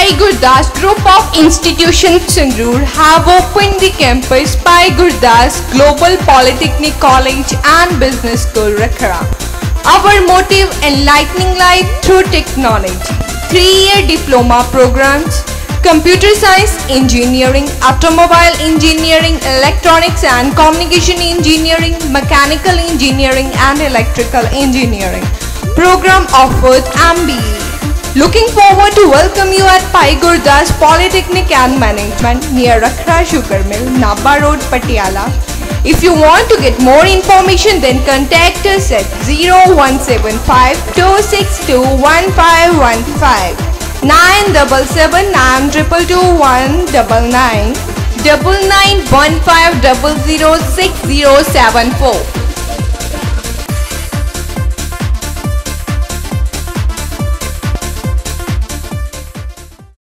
Pai Gurdas Group of Institutions Sangrur have opened the campus Pai Gurdas Global Polytechnic College and Business School, Rakhara. Our motive: enlightening life through technology. 3-year diploma programs: Computer Science, Engineering, Automobile Engineering, Electronics and Communication Engineering, Mechanical Engineering and Electrical Engineering. Program offered MBA. Looking forward to welcome you at Pai Gurdas Polytechnic and Management near Rakhara Sugar Mill, Nabha Road, Patiala. If you want to get more information, then contact us at 0175 262 1515, 977 922 199, 9915006074.